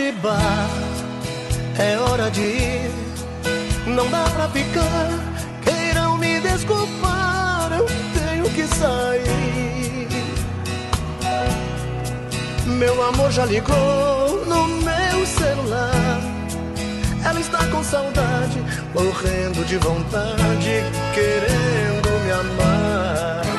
de bar, é hora de ir, não dá pra ficar. Queiram me desculpar, eu tenho que sair. Meu amor já ligou no meu celular, ela está com saudade, morrendo de vontade, querendo me amar.